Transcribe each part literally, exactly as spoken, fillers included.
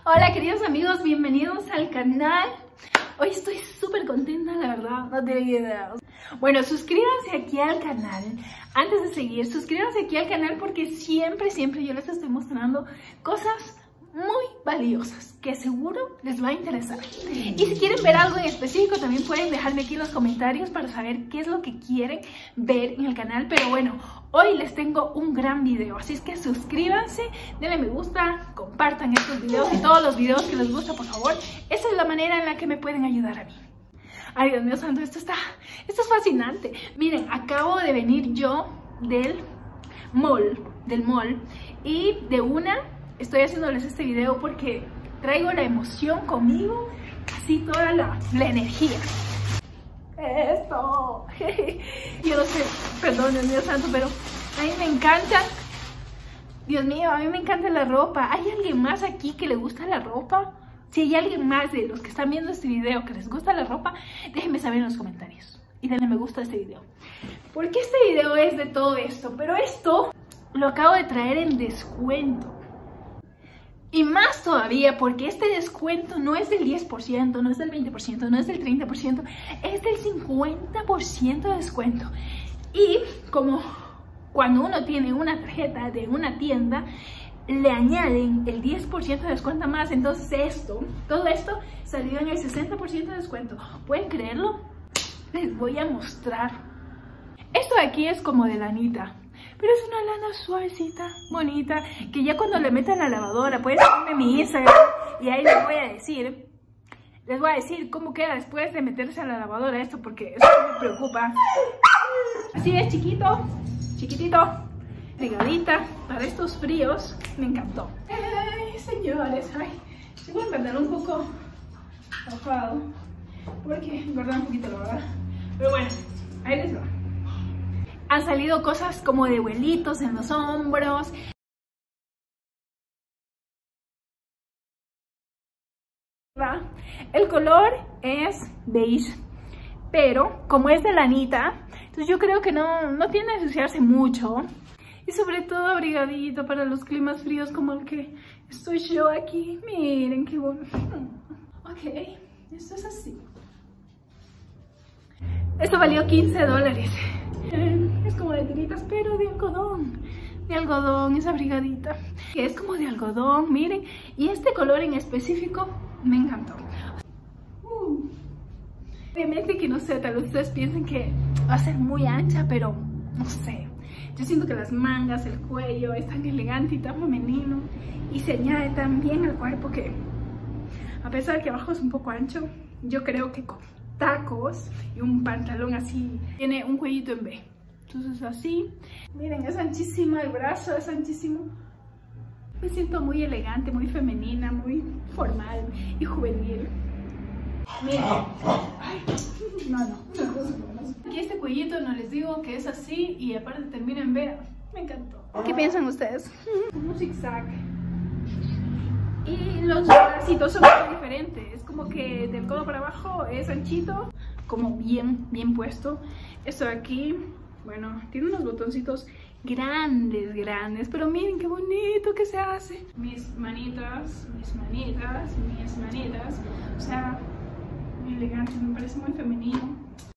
Hola queridos amigos, bienvenidos al canal. Hoy estoy súper contenta, la verdad, no tengo idea. Bueno, suscríbanse aquí al canal. Antes de seguir, suscríbanse aquí al canal porque siempre, siempre yo les estoy mostrando cosas muy valiosas que seguro les va a interesar. Y si quieren ver algo en específico también pueden dejarme aquí en los comentarios para saber qué es lo que quieren ver en el canal. Pero bueno, hoy les tengo un gran video, así es que suscríbanse, denle me gusta, compartan estos videos y todos los videos que les gusta, por favor. Esa es la manera en la que me pueden ayudar a mí. Ay, Dios mío santo, esto está, esto es fascinante. Miren, acabo de venir yo del mall, del mall y de una estoy haciéndoles este video porque traigo la emoción conmigo, así toda la, la energía. Esto. Yo no sé, perdón, Dios mío santo, pero a mí me encanta. Dios mío, a mí me encanta la ropa. ¿Hay alguien más aquí que le gusta la ropa? Si hay alguien más de los que están viendo este video que les gusta la ropa, déjenme saber en los comentarios. Y denle me gusta a este video. Porque este video es de todo esto, pero esto lo acabo de traer en descuento. Y más todavía porque este descuento no es del diez por ciento, no es del veinte por ciento, no es del treinta por ciento, es del cincuenta por ciento de descuento. Y como cuando uno tiene una tarjeta de una tienda, le añaden el diez por ciento de descuento más, entonces esto, todo esto salió en el sesenta por ciento de descuento. ¿Pueden creerlo? Les voy a mostrar. Esto de aquí es como de lanita. Pero es una lana suavecita, bonita, que ya cuando le meten a la lavadora, pueden seguirme mi Instagram y ahí les voy a decir, les voy a decir cómo queda después de meterse a la lavadora esto, porque eso me preocupa. Así es, chiquito, chiquitito, delgadita, para estos fríos, me encantó. Ay, señores, ay, tengo el pantalón un poco mojado, porque engordaba un poquito la verdad, pero bueno, ahí les va. Han salido cosas como de vuelitos en los hombros. El color es beige, pero como es de lanita, entonces yo creo que no, no tiende a ensuciarse mucho. Y sobre todo abrigadito para los climas fríos como el que estoy yo aquí. Miren qué bonito. Ok, esto es así. Esto valió quince dólares. Es como de tiritas, pero de algodón. De algodón, esa brigadita. Que es como de algodón, miren. Y este color en específico me encantó. Uh. Obviamente que no sé, tal vez ustedes piensen que va a ser muy ancha, pero no sé. Yo siento que las mangas, el cuello es tan elegante y tan femenino. Y se añade tan bien al cuerpo que, a pesar de que abajo es un poco ancho, yo creo que con tacos y un pantalón así, tiene un cuellito en B, entonces así, miren, es anchísima, el brazo es anchísimo. Me siento muy elegante, muy femenina, muy formal y juvenil. Miren, ay, no, no, no. Aquí este cuellito no les digo que es así y aparte termina en B, me encantó. ¿Qué piensan ustedes? Un zigzag. Y los bracitos son muy diferentes, como que del codo para abajo es anchito, como bien, bien puesto. Esto de aquí, bueno, tiene unos botoncitos grandes, grandes, pero miren qué bonito que se hace. Mis manitas, mis manitas, mis manitas, o sea, muy elegante, me parece muy femenino.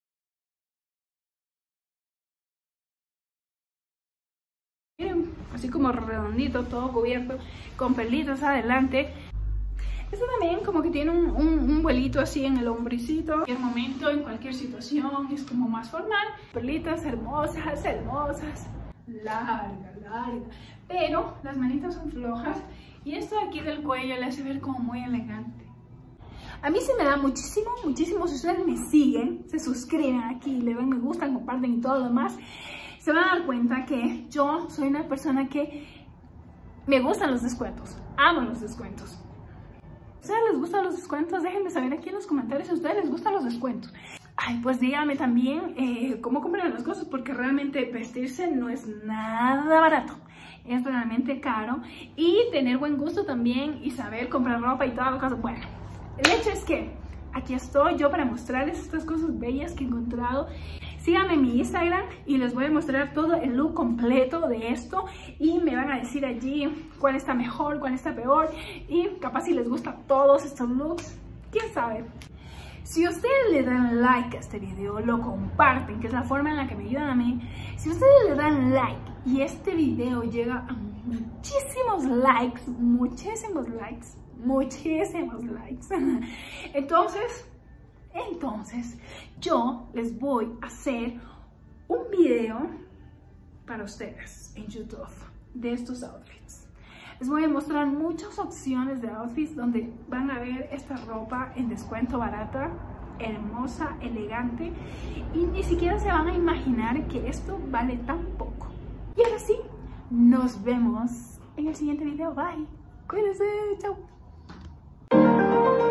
Miren, así como redondito, todo cubierto, con pelitos adelante. Esto también como que tiene un, un, un vuelito así en el hombricito. En cualquier momento, en cualquier situación, es como más formal. Perlitas hermosas, hermosas. Larga, larga. Pero las manitas son flojas. Y esto de aquí del cuello le hace ver como muy elegante. A mí se me da muchísimo, muchísimo. Si ustedes me siguen, se suscriben aquí, le dan me gusta, comparten y todo lo demás, se van a dar cuenta que yo soy una persona que me gustan los descuentos. Amo los descuentos. ¿A ustedes les gustan los descuentos? Déjenme saber aquí en los comentarios si a ustedes les gustan los descuentos. Ay, pues díganme también eh, cómo compran las cosas, porque realmente vestirse no es nada barato. Es realmente caro. Y tener buen gusto también y saber comprar ropa y todas las cosas. Bueno, el hecho es que aquí estoy yo para mostrarles estas cosas bellas que he encontrado. Si síganme en mi Instagram y les voy a mostrar todo el look completo de esto y me van a decir allí cuál está mejor, cuál está peor y capaz si les gustan todos estos looks, quién sabe. Si ustedes le dan like a este video, lo comparten, que es la forma en la que me ayudan a mí. Si ustedes le dan like y este video llega a muchísimos likes, muchísimos likes, muchísimos likes, entonces, entonces yo les voy a hacer un video para ustedes en YouTube de estos outfits. Les voy a mostrar muchas opciones de outfits donde van a ver esta ropa en descuento barata, hermosa, elegante y ni siquiera se van a imaginar que esto vale tan poco. Y ahora sí, nos vemos en el siguiente video. Bye. Cuídense. Chao.